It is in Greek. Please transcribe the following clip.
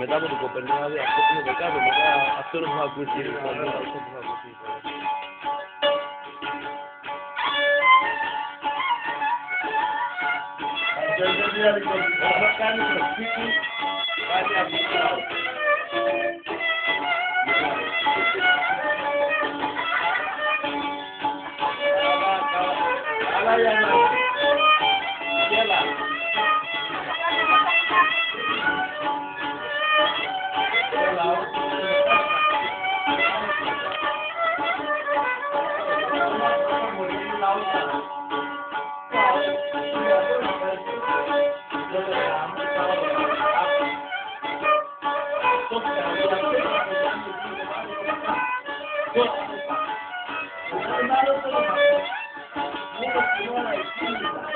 μετά από την κοπέλα, δηλαδή αυτό που είναι κάτω, μετά αυτό είναι που θα ακούσει, αυτό που θα ακούσει. Θα κάνει το σπίτι, κάτι αυτό. Καλά, Γιάννα. Γέλα. Thank you.